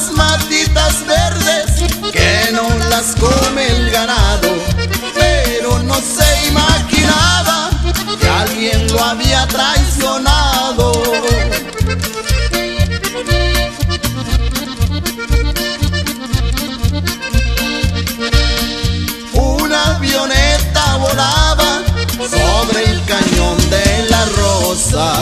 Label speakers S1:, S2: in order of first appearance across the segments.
S1: unas matitas verdes que no las come el ganado, pero no se imaginaba que alguien lo había traicionado. Una avioneta volaba sobre el cañón de la Rosa.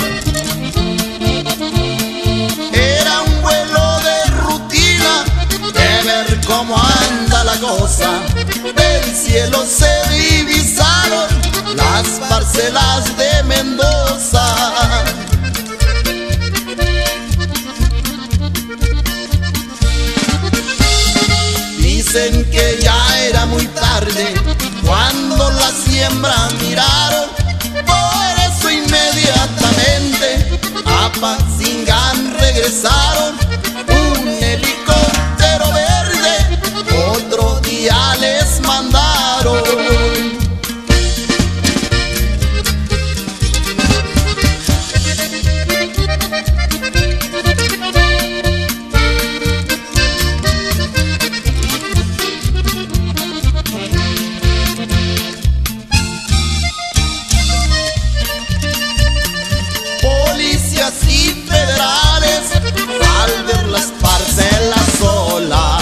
S1: Era un vuelo de rutina, de ver cómo anda la cosa. Del cielo se divisaron las parcelas de Mendoza. Dicen que ya era muy tarde cuando la siembra miraron, por eso inmediatamente a Patzingán regresaron. Un helicóptero verde otro día les mandaron. Y federales al ver las parcelas solas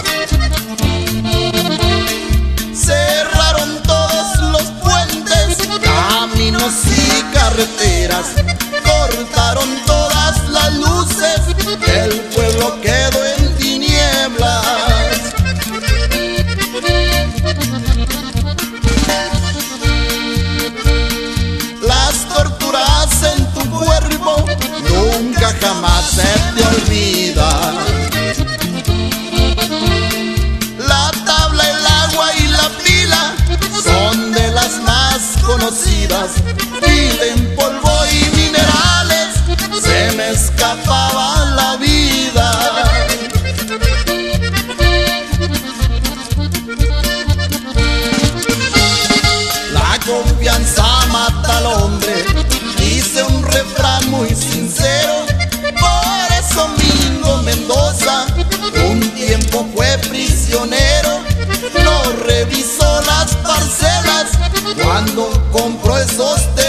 S1: cerraron todos los puentes, caminos y carreteras, cortaron todas las luces, el pueblo quedó en tinieblas. Las torturas en tu cuerpo nunca jamás se te olvida. La tabla, el agua y la pila son de las más conocidas. Piden polvo y minerales, se me escapaba la vida. La confianza mata al hombre, dice un refrán muy sincero. Por eso Mingo Mendoza un tiempo fue prisionero. No revisó las parcelas cuando compró esos terrenos.